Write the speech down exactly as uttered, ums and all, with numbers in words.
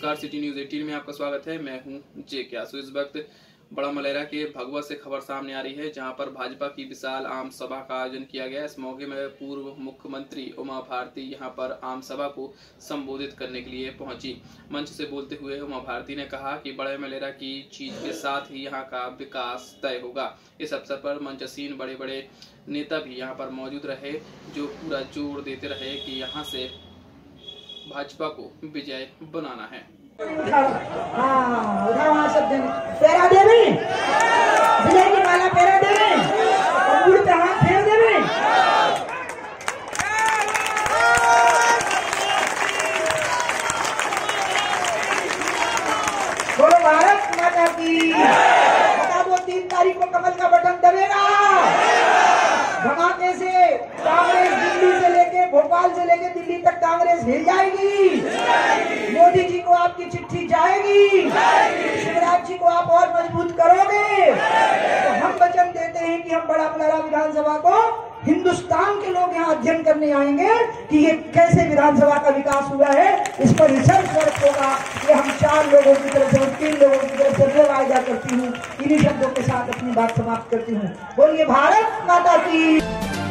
नमस्कार, city news अठारह में आपका स्वागत है। मैं हूं जे क्यासु। इस वक्त बड़ा मलेरा के भगवा से खबर सामने आ रही है, जहां पर भाजपा की विशाल आम सभा का आयोजन किया गया। इस मौके में पूर्व मुख्यमंत्री उमा भारती यहां पर आम सभा को संबोधित करने के लिए पहुंची। मंच से बोलते हुए उमा भारती ने कहा कि बड़े मलेरा की चीज के साथ ही यहां का विकास तय होगा। इस अवसर पर मंचसीन बड़े बड़े नेता भी यहां पर मौजूद रहे, जो पूरा जोर देते रहे कि यहाँ से भाजपा को विजय बनाना है। हाँ, उधर वहाँ सब जन पैरा देवे, विजय की माला पैरा देवे, और गुड़ पे हाथ फेर देवे। बोलो भारत माता की। बता दो तीन तारीख को कमल का बटन दबेगा। धमाके से कांग्रेस दिल्ली से लेके भोपाल से लेके दिल्ली तक कांग्रेस हिल जाएगी। मोदी जी को आपकी चिट्ठी जाएगी। शिवराज जी को आप और मजबूत करोगे तो हम वचन देते हैं कि हम बड़ा मलेरा विधानसभा को हिंदुस्तान के लोग यहाँ अध्ययन करने आएंगे कि ये कैसे विधानसभा का विकास हुआ है। इस पर रिसर्च वर्क होगा। ये हम चार लोगों की तरफ से, तीन लोगों की तरफ से मैं वायदा करती हूँ। इन्हीं शब्दों के साथ अपनी बात समाप्त करती हूँ। बोलिए भारत माता की।